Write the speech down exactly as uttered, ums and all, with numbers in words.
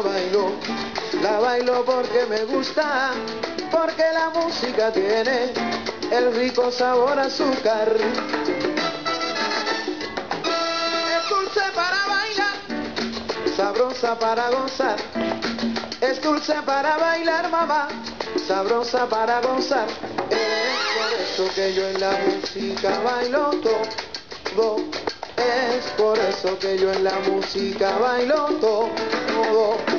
la bailo, la bailo porque me gusta, porque la música tiene el rico sabor a azúcar. Es dulce para bailar, sabrosa para gozar. Es dulce para bailar, mamá, sabrosa para gozar. Es por eso que yo en la música bailo todo. Es por eso que yo en la música bailo todo.